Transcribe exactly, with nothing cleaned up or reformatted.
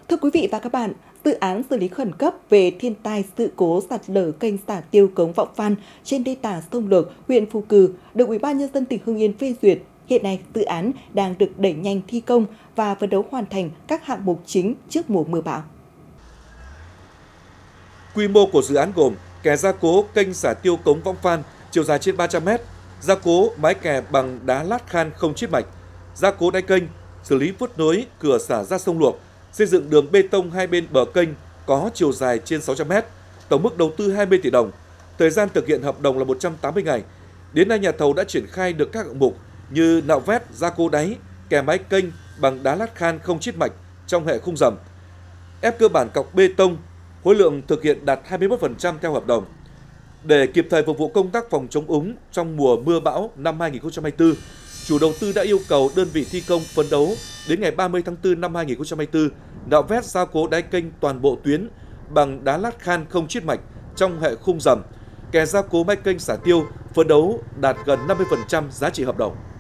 Thưa quý vị và các bạn, dự án xử lý khẩn cấp về thiên tai sự cố sạt lở kênh xả tiêu cống Vọng Phan trên đê tả sông Lược, huyện Phù Cử được Ủy ban nhân dân tỉnh Hưng Yên phê duyệt. Hiện nay, dự án đang được đẩy nhanh thi công và phấn đấu hoàn thành các hạng mục chính trước mùa mưa bão. Quy mô của dự án gồm kè gia cố kênh xả tiêu cống Vọng Phan chiều dài trên ba trăm mét, gia cố mái kè bằng đá lát khan không chiết mạch, gia cố đáy kênh, xử lý vớt nối cửa xả ra sông Luộc, xây dựng đường bê tông hai bên bờ kênh có chiều dài trên sáu trăm mét, tổng mức đầu tư hai mươi tỷ đồng. Thời gian thực hiện hợp đồng là một trăm tám mươi ngày. Đến nay nhà thầu đã triển khai được các hạng mục như nạo vét, gia cố đáy, kè mái kênh bằng đá lát khan không chiết mạch trong hệ khung rầm, ép cơ bản cọc bê tông, khối lượng thực hiện đạt hai mươi mốt phần trăm theo hợp đồng. Để kịp thời phục vụ công tác phòng chống úng trong mùa mưa bão năm hai nghìn không trăm hai mươi tư, chủ đầu tư đã yêu cầu đơn vị thi công phấn đấu đến ngày ba mươi tháng tư năm hai nghìn không trăm hai mươi tư nạo vét gia cố đáy kênh toàn bộ tuyến bằng đá lát khan không chiết mạch trong hệ khung rầm, kè gia cố mái kênh xả tiêu phấn đấu đạt gần năm mươi phần trăm giá trị hợp đồng.